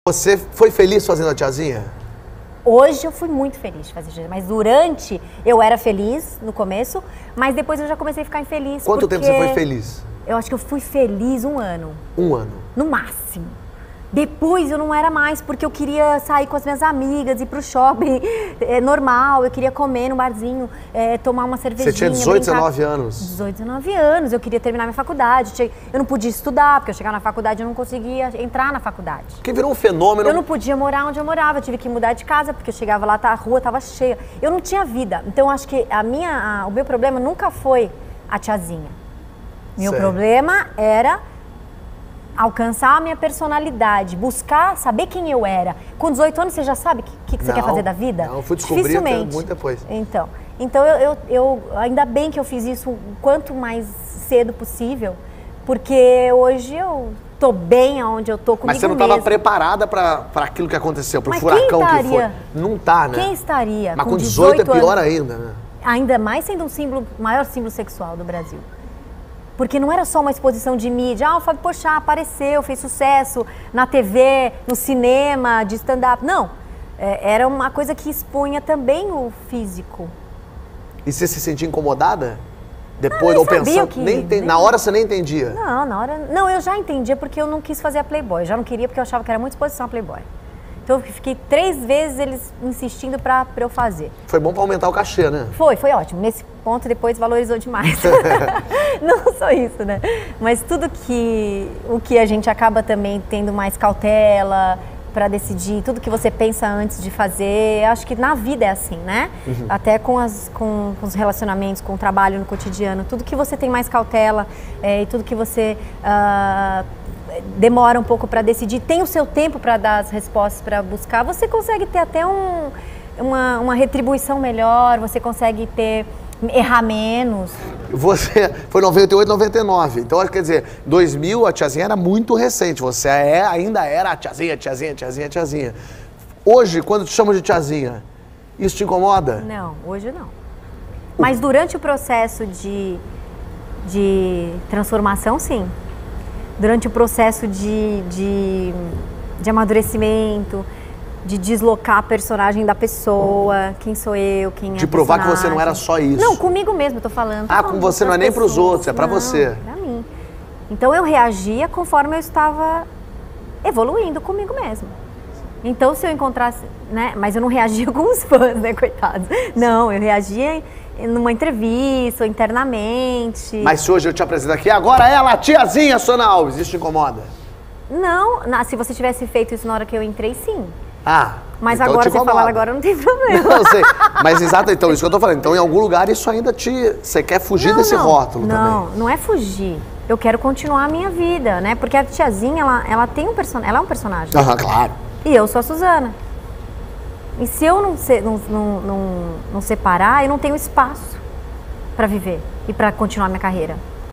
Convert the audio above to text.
Você foi feliz fazendo a tiazinha? Hoje eu fui muito feliz de fazer tiazinha, mas durante eu era feliz no começo, mas depois eu já comecei a ficar infeliz. Quanto tempo você foi feliz? Eu acho que eu fui feliz 1 ano. 1 ano? No máximo. Depois eu não era mais, porque eu queria sair com as minhas amigas, ir pro shopping normal, eu queria comer no barzinho, tomar uma cervejinha. Você tinha 18, 19 anos? 18, 19 anos, eu queria terminar minha faculdade, eu não podia estudar, porque eu chegava na faculdade e eu não conseguia entrar na faculdade. Que virou um fenômeno. Eu não podia morar onde eu morava, eu tive que mudar de casa, porque eu chegava lá, a rua estava cheia. Eu não tinha vida, então acho que o meu problema nunca foi a tiazinha. Meu problema era alcançar a minha personalidade, buscar, saber quem eu era. Com 18 anos, você já sabe o que você quer fazer da vida? Não, eu fui descobrir até muito depois. Então eu ainda bem que eu fiz isso o quanto mais cedo possível, porque hoje eu tô bem aonde eu tô comigo. Mas você não estava preparada para aquilo que aconteceu, para o furacão que foi? Não tá, né? Quem estaria? Mas com 18 é pior ainda, né? Ainda mais sendo o maior símbolo sexual do Brasil. Porque não era só uma exposição de mídia. O Fábio Porchat apareceu, fez sucesso na TV, no cinema, de stand-up. Não, era uma coisa que expunha também o físico. E você se sentia incomodada? Depois, ou pensando, na hora você nem entendia? Não, na hora... Não, eu já entendia porque eu não quis fazer a Playboy. Eu já não queria porque eu achava que era muita exposição a Playboy. Então eu fiquei 3 vezes eles insistindo pra eu fazer. Foi bom pra aumentar o cachê, né? Foi ótimo. Nesse ponto depois valorizou demais. Não só isso, né? Mas tudo o que a gente acaba também tendo mais cautela pra decidir, tudo que você pensa antes de fazer, acho que na vida é assim, né? Uhum. Até com os relacionamentos, com o trabalho no cotidiano, tudo que você tem mais cautela e tudo que você... demora um pouco para decidir, tem o seu tempo para dar as respostas, para buscar, você consegue ter até uma retribuição melhor, você consegue errar menos. Você foi 98, 99, então quer dizer, 2000 a tiazinha era muito recente, você ainda era a tiazinha. Hoje, quando te chamam de tiazinha, isso te incomoda? Não, hoje não. Mas durante o processo de transformação, sim. Durante o processo de amadurecimento, de deslocar a personagem da pessoa, quem sou eu, quem é a de provar que você não era só isso. Não, comigo mesmo, eu tô falando. Com você não é nem pros outros, é pra você. Pra mim. Então eu reagia conforme eu estava evoluindo comigo mesmo. Então se eu encontrasse, né, mas eu não reagia com os fãs, né, coitados. Não, eu reagia numa entrevista, ou internamente. Mas se hoje eu te apresento aqui, agora ela, a tiazinha Sônia Alves, isso te incomoda? Não, se você tivesse feito isso na hora que eu entrei, sim. Mas então agora você falar agora não tem problema. Não, sei. Mas exato, então, isso que eu tô falando. Então, em algum lugar, isso ainda você quer fugir desse rótulo também. Não é fugir. Eu quero continuar a minha vida, né? Porque a tiazinha, ela tem ela é um personagem. Claro. E eu sou a Suzana. E se eu não separar, eu não tenho espaço para viver e para continuar minha carreira.